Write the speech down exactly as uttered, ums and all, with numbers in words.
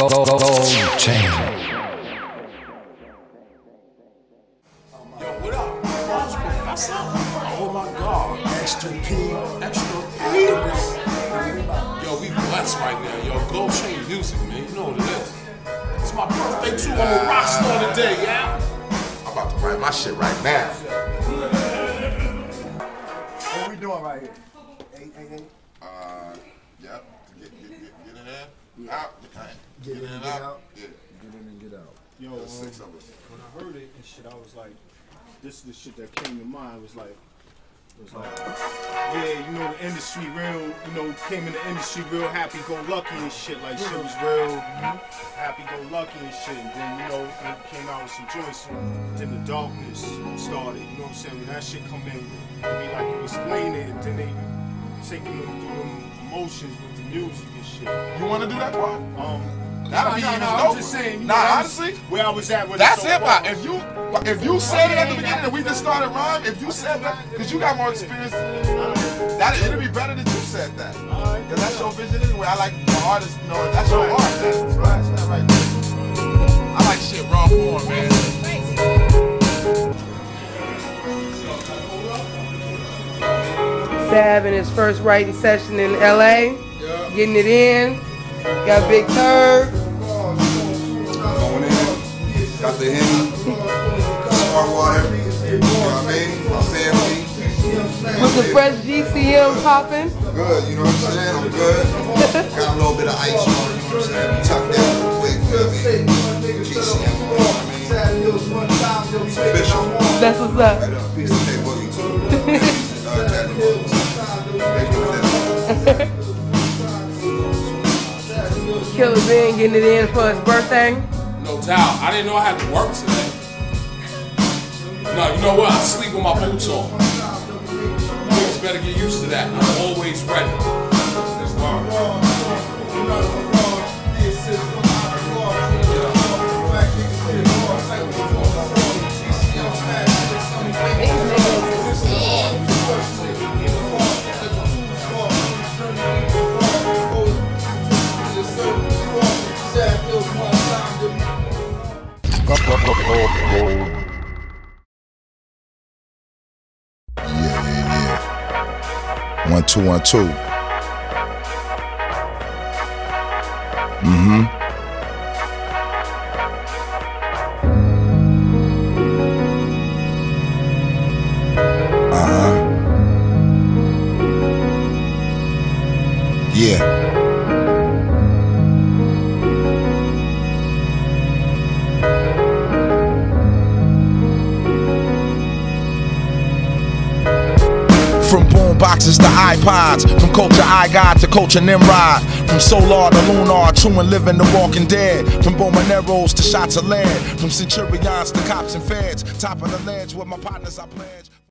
Gold chain. Yo, what up? That's up. Oh my God. Extra P, extra Alchemist. Yo, we blessed right now. Yo, Gold Chain music, man. You know what it is. It's my birthday too. I'm a rock star today, yeah. I'm about to write my shit right now. What we doing right here? Eight, eight, eight? Uh, yep. Get, get, get, get in there. Yeah. Out. Get, get in and get out. out. Yeah. Get in and get out. Yo, There's um, six of us. when I heard it and shit, I was like, this is the shit that came to mind. Was like, was like, yeah, you know, the industry real, you know, came in the industry real happy-go-lucky and shit. Like, shit was real happy-go-lucky and shit. And then, you know, it came out with some joints. And then the darkness started. You know what I'm saying? When that shit come in, it be like you explain it, and then they taking them through them emotions with the music and shit. You want to do that part? Um. That'd No, be no, even no, dope. I'm just saying. You Nah, know, I was- honestly, where I was at with that's it so hip hop. far. If you if you said it at the beginning and we just started rhyme, if you said that, because you got more experience, that it'd be better that you said that. Because that's your vision anyway. I like the artist, you know, that's your art. That's right. That's right. I like shit raw form, man. Sav in his first writing session in L A, getting it in. Got Big Turb. Going in, got the Henny, smart water, you know what I mean? My family. With the fresh G C M popping. Good, you know what I'm saying? I'm good. Got a little bit of ice on, you know what I'm saying? We tucked that real quick, you know what I mean? G C M, you know what I mean? It's official. That's what's up. Right up, piece of K Boogie too. Uh, technical. Killz in, getting it in for his birthday. No doubt. I didn't know I had to work today. No, you know what? I sleep with my boots on. Niggas better get used to that. I'm always ready. That's why. Yeah, yeah, yeah. One, two, one, two. Mm-hmm. Uh-huh. Yeah. From boom boxes to iPods, from culture I God to culture Nimrod, from Solar to Lunar, true and living to Walking Dead, from Bomaneros to shots of lead, from Centurions to cops and feds, top of the ledge with my partners I pledge.